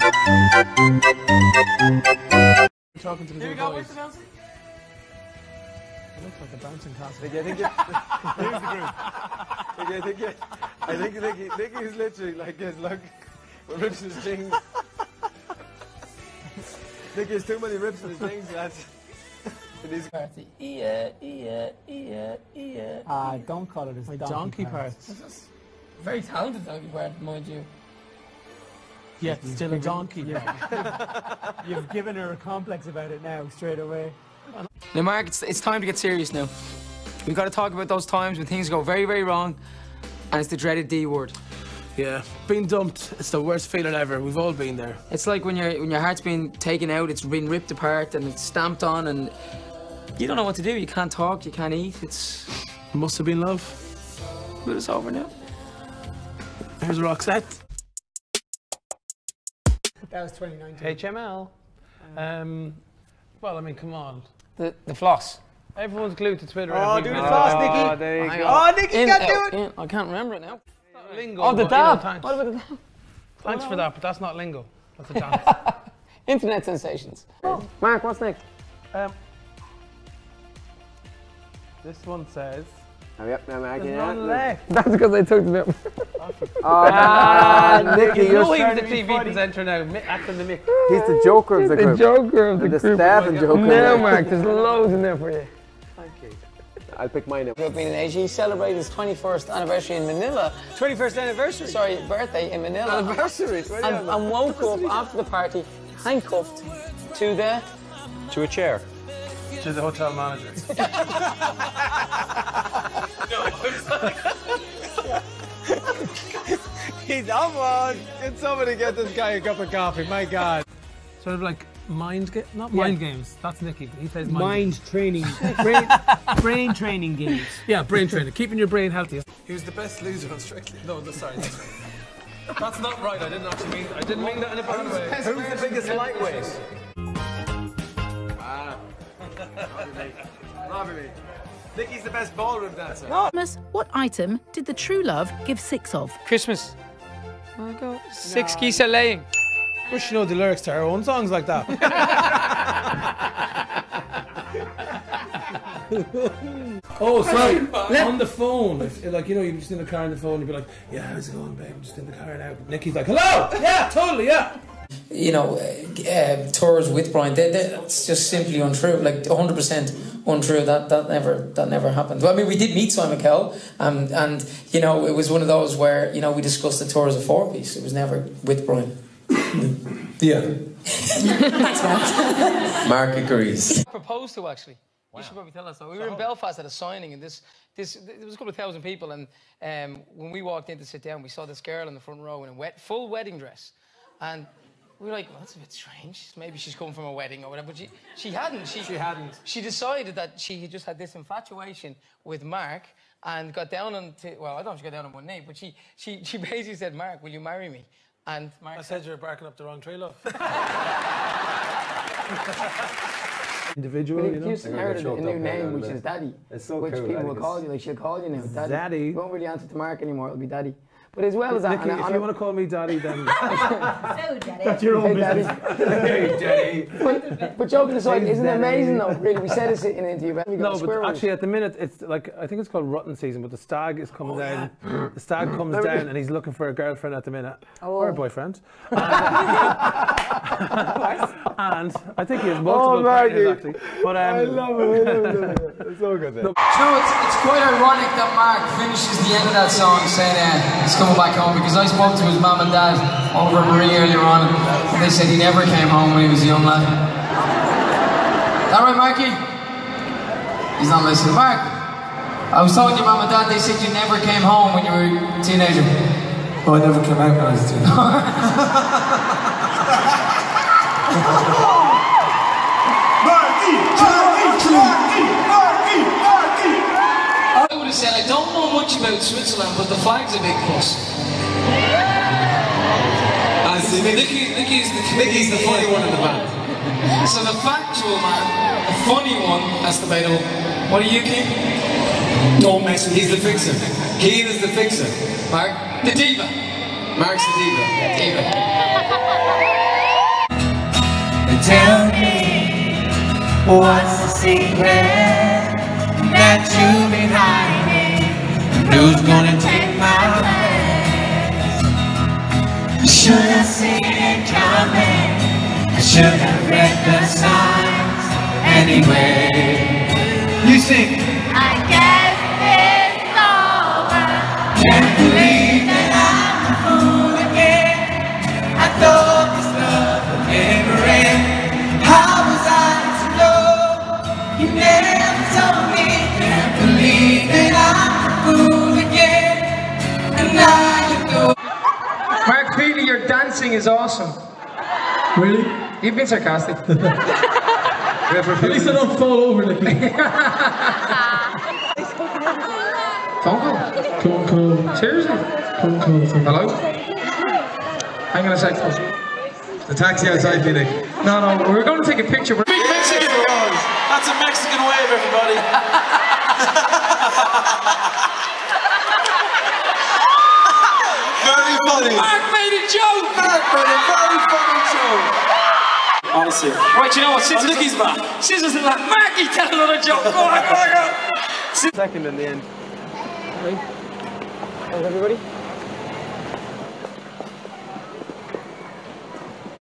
Talking to the Here we big go, boys. where's the bouncing? It looks like a bouncing castle. Nicky, I think here's the group. I think Nicky's literally like his look. Rips his jeans. Nicky has too many rips in his jeans, lads. Party. Ah, don't call it a donkey part. Very talented donkey part, mind you. Yeah, still a donkey. Yeah. You've given her a complex about it now, straight away. Now, Mark, it's time to get serious now. We've got to talk about those times when things go very, very wrong, and it's the dreaded D word. Yeah, being dumped, it's the worst feeling ever. We've all been there. It's like when your heart's been taken out, it's been ripped apart, and it's stamped on, and you don't know what to do. You can't talk, you can't eat. It's Must have been love. but it's over now. Here's Roxette. That was 2019. HML. Well, I mean, come on. The floss. Everyone's glued to Twitter. Oh, do the floss, Nicky. There you go. Oh, Nicky can't do it. I can't remember it now. Lingo. Oh, the but, you know, dab. thanks. What about the dab? Thanks for that, but that's not lingo. That's a dance. Internet sensations. Mark, what's next? This one says. Oh, yep, now Mark, There's yeah. none left. That's because I took the bit. Nicky, You you're know he's trying the to be TV funny. presenter now, acting the Mick. He's the joker of the group. Joker of The staff joker. No, Mark, there's loads in there for you. Thank you. I'll pick mine up. Grew up being in Asia. He celebrated his 21st anniversary in Manila. 21st anniversary. Sorry, birthday in Manila. Anniversary. And woke up after the party, handcuffed to the... To a chair. To the hotel manager. He's up on. Can somebody get this guy a cup of coffee? My God. Sort of like not mind games. That's Nicky. He plays Mind training. brain training games. Yeah, brain training. Keeping your brain healthy. He was the best loser on Strictly. No, sorry. That's not right. I didn't actually mean. I didn't mean that in a bad way. Who's the biggest lightweight? Not me. Nicky's the best ballroom dancer. Thomas, what item did the true love give 6 of? Christmas. I go 6 geese are laying. Wish you know the lyrics to our own songs like that. Oh, sorry. On the phone, like, you know, you're just in the car on the phone, you'd be like, yeah, how's it going, babe? I'm just in the car now. Nicky's like, hello! Yeah, totally, yeah. You know, tours with Brian, that's just simply untrue. Like 100% untrue. That never happened. Well, I mean, we did meet Simon Cowell, and you know, it was one of those where, you know, we discussed the tour as a 4-piece. It was never with Brian. Yeah. Thanks, Mark. Mark agrees. Proposed to, actually. You should probably tell us though. We were in Belfast at a signing, and there was a couple of thousand people, and when we walked in to sit down, we saw this girl in the front row in a full wedding dress, and we were like, well, that's a bit strange. Maybe she's come from a wedding or whatever. But she hadn't. She hadn't. She decided that she had just had this infatuation with Mark and got down on... well, I don't know if she got down on one knee, but she basically said, Mark, will you marry me? And Mark I said you were barking up the wrong tree, love. Individual, you know? You just inherited a new name, which is Daddy. It's so which cool. people will call you. Like, she'll call you now, Daddy. Daddy. You won't really answer to Mark anymore. It'll be Daddy. But as well as that... Nicky, if you want to call me Daddy, then... So, Daddy. That's your own business. Hey, Daddy. But joking aside, isn't it amazing though? Really, we said this in an interview. We got No, but actually at the minute, it's like, I think it's called rutting season, but the stag is coming down. Yeah. The stag comes down and he's looking for a girlfriend at the minute. Or a boyfriend. And I think he has multiple partners, actually. But, I love it. It's so good then. You know, it's quite ironic that Mark finishes the end of that song saying he's coming back home, because I spoke to his mum and dad over Marie earlier on, and they said he never came home when he was a young lad. Is that right, Marky? He's not listening. Mark, I was talking to your mum and dad, they said you never came home when you were a teenager. Oh, I never came out when I was a teenager. I would have said, I don't know much about Switzerland, but the flag's a big plus. Nicky's the funny one in the band. So the factual man, the funny one, that's debatable. What are you, Keith? Don't mess with him. He's the fixer. Keane is the fixer. Mark? The diva. Mark's the diva. Diva. Tell me, what's the secret that you've been hiding? Who's gonna take my place? I should have seen it coming. I should have read the signs. Anyway, you sing. I guess it's over. Can't believe that I'm a fool again. I thought this love would never end. How was I to know? You never told me. Can't believe that I'm a fool again. And now you go. Mark Peter, your dancing is awesome. Really? You've been sarcastic. At least I don't fall over, Nicky. Phone call? Cool. Seriously? Cool. Hello? Hang on a sec. The taxi outside, Nick. No, we're going to take a picture. Big Mexican wave. That's a Mexican wave, everybody. Very funny. Mark made a joke! Mark made a very funny joke. Honestly. Right, you know what? Scissors, Nicky's back. Scissors and that. Marky, tell another joke. Go on. Second in the end. Right. Everybody?